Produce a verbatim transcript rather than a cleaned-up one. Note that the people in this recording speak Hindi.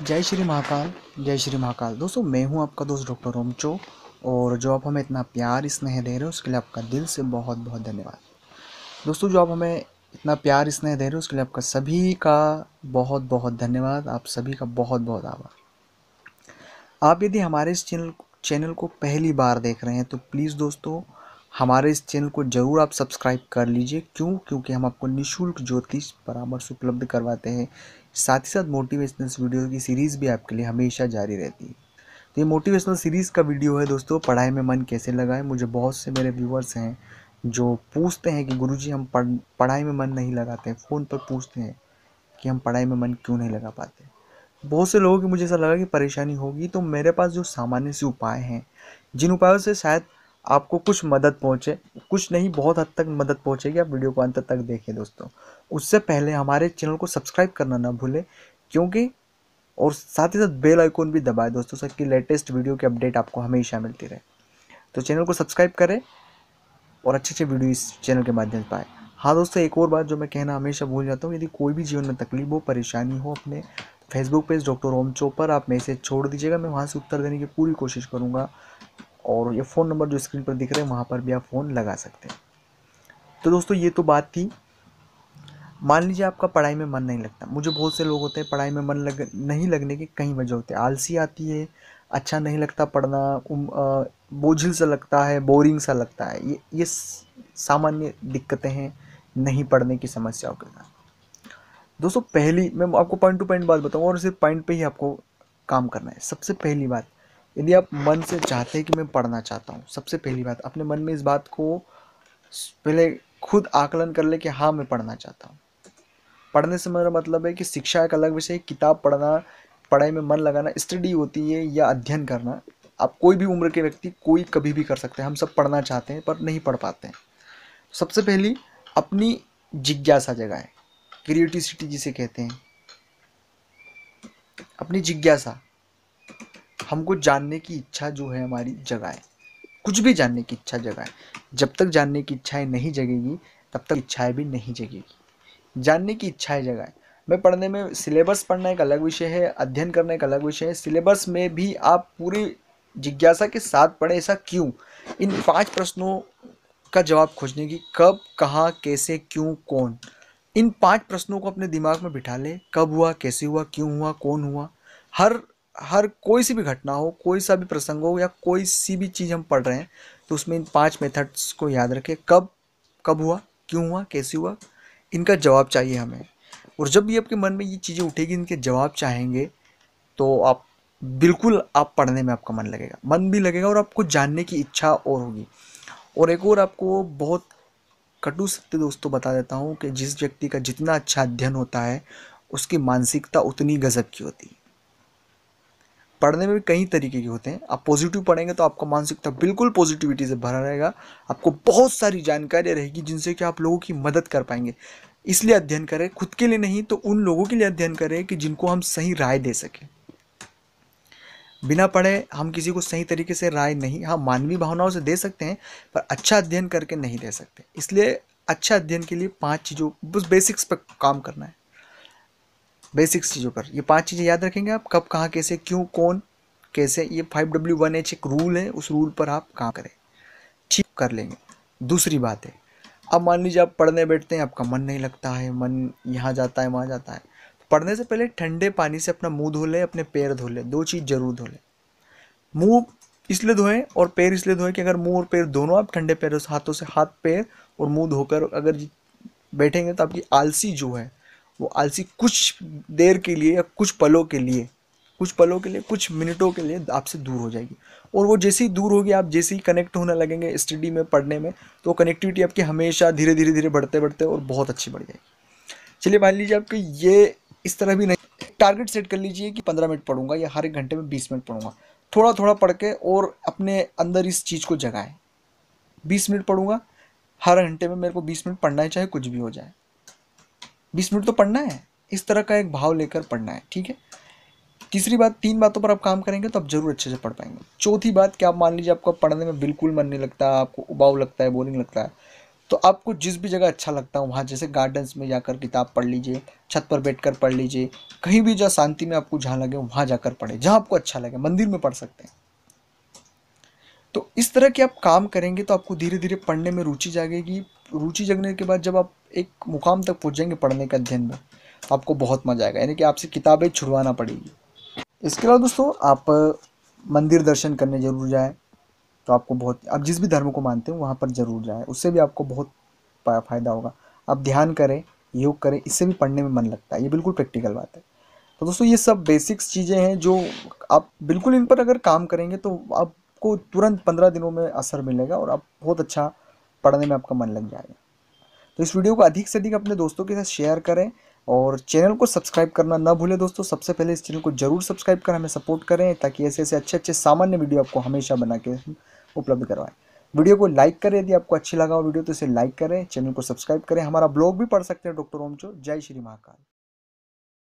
जय श्री महाकाल। जय श्री महाकाल। दोस्तों, मैं हूं आपका दोस्त डॉक्टर रोमचो, और जो आप हमें इतना प्यार स्नेह दे रहे हो उसके लिए आपका दिल से बहुत बहुत धन्यवाद। दोस्तों, जो आप हमें इतना प्यार स्नेह दे रहे हो उसके लिए आपका सभी का बहुत बहुत धन्यवाद। आप सभी का बहुत बहुत आभार। आप यदि हमारे इस चैनल चैनल को पहली बार देख रहे हैं तो प्लीज़ दोस्तों, हमारे इस चैनल को ज़रूर आप सब्सक्राइब कर लीजिए। क्यों? क्योंकि हम आपको निःशुल्क ज्योतिष परामर्श उपलब्ध करवाते हैं। साथ ही साथ मोटिवेशनल वीडियो की सीरीज़ भी आपके लिए हमेशा जारी रहती है। तो ये मोटिवेशनल सीरीज़ का वीडियो है दोस्तों, पढ़ाई में मन कैसे लगाएं। मुझे बहुत से मेरे व्यूअर्स हैं जो पूछते हैं कि गुरुजी हम पढ़ पढ़ाई में मन नहीं लगाते, फ़ोन पर पूछते हैं कि हम पढ़ाई में मन क्यों नहीं लगा पाते। बहुत से लोगों की मुझे ऐसा लगा कि परेशानी होगी, तो मेरे पास जो सामान्य से उपाय हैं, जिन उपायों से शायद आपको कुछ मदद पहुंचे, कुछ नहीं बहुत हद तक मदद पहुंचेगी। आप वीडियो को अंत तक देखें दोस्तों। उससे पहले हमारे चैनल को सब्सक्राइब करना ना भूलें, क्योंकि और साथ ही साथ बेल आइकॉन भी दबाएं दोस्तों, सबकी लेटेस्ट वीडियो की अपडेट आपको हमेशा मिलती रहे। तो चैनल को सब्सक्राइब करें और अच्छे अच्छे वीडियो इस चैनल के माध्यम से पाएँ। हाँ दोस्तों, एक और बात जो मैं कहना हमेशा भूल जाता हूँ, यदि कोई भी जीवन में तकलीफ हो, परेशानी हो, अपने फेसबुक पेज डॉक्टर रोमचो पर आप मैसेज छोड़ दीजिएगा। मैं वहाँ से उत्तर देने की पूरी कोशिश करूँगा, और ये फ़ोन नंबर जो स्क्रीन पर दिख रहे हैं वहाँ पर भी आप फ़ोन लगा सकते हैं। तो दोस्तों, ये तो बात थी। मान लीजिए आपका पढ़ाई में मन नहीं लगता। मुझे बहुत से लोग होते हैं, पढ़ाई में मन लग नहीं लगने की कई वजह होती है। आलसी आती है, अच्छा नहीं लगता पढ़ना, उम, अ, बोझिल सा लगता है, बोरिंग सा लगता है। ये ये सामान्य दिक्कतें हैं नहीं पढ़ने की समस्याओं के साथ। दोस्तों, पहली मैं आपको पॉइंट टू पॉइंट बात बताऊंगा, और सिर्फ पॉइंट पे ही आपको काम करना है। सबसे पहली बात, यदि आप मन से चाहते हैं कि मैं पढ़ना चाहता हूँ, सबसे पहली बात अपने मन में इस बात को पहले खुद आकलन कर ले कि हाँ, मैं पढ़ना चाहता हूँ। पढ़ने से मेरा मतलब है कि शिक्षा एक अलग विषय, किताब पढ़ना, पढ़ाई में मन लगाना, स्टडी होती है या अध्ययन करना। आप कोई भी उम्र के व्यक्ति कोई कभी भी कर सकते हैं। हम सब पढ़ना चाहते हैं पर नहीं पढ़ पाते हैं। सबसे पहली अपनी जिज्ञासा जगाएं, क्रिएटिविटी जिसे कहते हैं। अपनी जिज्ञासा, हमको जानने की इच्छा जो है हमारी जगाए। कुछ भी जानने की इच्छा जगाए। जब तक जानने की इच्छाएं नहीं जगेगी तब तक इच्छाएं भी नहीं जगेगी। जानने की इच्छाएं जगाए। मैं पढ़ने में सिलेबस पढ़ना एक अलग विषय है, अध्ययन करना एक अलग विषय है। सिलेबस में भी आप पूरी जिज्ञासा के साथ पढ़े। ऐसा क्यों? इन पांच प्रश्नों का जवाब खोजने की, कब, कहाँ, कैसे, क्यों, कौन, इन पांच प्रश्नों को अपने दिमाग में बिठा ले। कब हुआ, कैसे हुआ, क्यों हुआ, कौन हुआ। हर हर कोई सी भी घटना हो, कोई सा भी प्रसंग हो, या कोई सी भी चीज़ हम पढ़ रहे हैं, तो उसमें इन पांच मेथड्स को याद रखें। कब कब हुआ, क्यों हुआ, कैसे हुआ, इनका जवाब चाहिए हमें। और जब भी आपके मन में ये चीज़ें उठेगी, इनके जवाब चाहेंगे, तो आप बिल्कुल आप पढ़ने में आपका मन लगेगा, मन भी लगेगा, और आपको जानने की इच्छा और होगी। और एक और आपको बहुत कटु सत्य दोस्तों बता देता हूँ कि जिस व्यक्ति का जितना अच्छा अध्ययन होता है उसकी मानसिकता उतनी गजब की होती है। पढ़ने में भी कई तरीके के होते हैं। आप पॉजिटिव पढ़ेंगे तो आपका मानसिकता बिल्कुल पॉजिटिविटी से भरा रहेगा। आपको बहुत सारी जानकारी रहेगी जिनसे कि आप लोगों की मदद कर पाएंगे। इसलिए अध्ययन करें, खुद के लिए नहीं तो उन लोगों के लिए अध्ययन करें कि जिनको हम सही राय दे सकें। बिना पढ़े हम किसी को सही तरीके से राय नहीं, हाँ मानवीय भावनाओं से दे सकते हैं, पर अच्छा अध्ययन करके नहीं दे सकते। इसलिए अच्छा अध्ययन के लिए पांच चीज़ों, बस बेसिक्स पर काम करना है। बेसिक्स चीज़ों पर ये पांच चीज़ें याद रखेंगे आप, कब, कहाँ, कैसे, क्यों, कौन, कैसे। ये फाइव डब्ल्यू वन एच एक रूल है, उस रूल पर आप काम करें, ठीक कर लेंगे। दूसरी बात है, अब मान लीजिए आप पढ़ने बैठते हैं, आपका मन नहीं लगता है, मन यहाँ जाता है वहाँ जाता है। पढ़ने से पहले ठंडे पानी से अपना मुंह धो ले, अपने पैर धो ले। दो चीज़ जरूर धो ले। मुंह इसलिए धोएं और पैर इसलिए धोएं कि अगर मुंह और पैर दोनों आप ठंडे पैरों से, हाथों से हाथ पैर और मुंह धोकर अगर बैठेंगे तो आपकी आलसी जो है, वो आलसी कुछ देर के लिए या कुछ पलों के लिए कुछ पलों के लिए कुछ मिनटों के लिए आपसे दूर हो जाएगी। और वो जैसे ही दूर होगी, आप जैसे ही कनेक्ट होने लगेंगे स्टडी में, पढ़ने में, तो कनेक्टिविटी आपकी हमेशा धीरे धीरे धीरे बढ़ते बढ़ते और बहुत अच्छी बढ़ जाएगी। चलिए मान लीजिए आपको ये इस तरह भी नहीं, टारगेट सेट कर लीजिए कि पंद्रह मिनट पढ़ूंगा या हर एक घंटे में बीस मिनट पढ़ूंगा। थोड़ा थोड़ा पढ़ के और अपने अंदर इस चीज़ को जगाएं। बीस मिनट पढ़ूंगा, हर घंटे में मेरे को बीस मिनट पढ़ना है, चाहे कुछ भी हो जाए, बीस मिनट तो पढ़ना है। इस तरह का एक भाव लेकर पढ़ना है, ठीक है। तीसरी बात, तीन बातों पर आप काम करेंगे तो आप जरूर अच्छे से पढ़ पाएंगे। चौथी बात, कि आप मान लीजिए आपको पढ़ने में बिल्कुल मन नहीं लगता, आपको उबाऊ लगता है, बोरिंग लगता है, तो आपको जिस भी जगह अच्छा लगता है वहाँ, जैसे गार्डन्स में जाकर किताब पढ़ लीजिए, छत पर बैठकर पढ़ लीजिए, कहीं भी जहाँ शांति में आपको जहाँ लगे वहाँ जाकर पढ़े, जहाँ आपको अच्छा लगे, मंदिर में पढ़ सकते हैं। तो इस तरह के आप काम करेंगे तो आपको धीरे धीरे पढ़ने में रुचि जागेगी। रुचि जगने के बाद जब आप एक मुकाम तक पहुँचेंगे पढ़ने के अध्ययन में, तो आपको बहुत मजा आएगा, यानी कि आपसे किताबें छुड़वाना पड़ेगी। इसके अलावा दोस्तों, आप मंदिर दर्शन करने जरूर जाएं। तो आपको बहुत, आप जिस भी धर्म को मानते हो वहाँ पर जरूर जाएं, उससे भी आपको बहुत फ़ायदा होगा। आप ध्यान करें, योग करें, इससे भी पढ़ने में मन लगता है, ये बिल्कुल प्रैक्टिकल बात है। तो दोस्तों, ये सब बेसिक्स चीज़ें हैं जो आप बिल्कुल इन पर अगर काम करेंगे तो आपको तुरंत पंद्रह दिनों में असर मिलेगा और आप बहुत अच्छा पढ़ने में आपका मन लग जाएगा। तो इस वीडियो को अधिक से अधिक अपने दोस्तों के साथ शेयर करें और चैनल को सब्सक्राइब करना ना भूलें दोस्तों। सबसे पहले इस चैनल को जरूर सब्सक्राइब कर हमें सपोर्ट करें, ताकि ऐसे ऐसे अच्छे अच्छे सामान्य वीडियो आपको हमेशा बना के उपलब्ध करवाएं। वीडियो को लाइक करें, यदि आपको अच्छी लगा हो वीडियो तो इसे लाइक करें, चैनल को सब्सक्राइब करें। हमारा ब्लॉग भी पढ़ सकते हैं डॉक्टर ओमचो। जय श्री महाकाल।